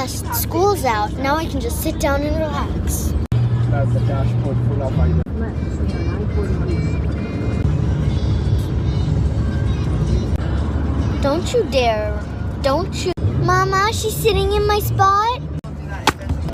yes, school's out. Now I can just sit down and relax. That's the dashboard full of items. Don't you dare. Don't you. Mama, she's sitting in my spot.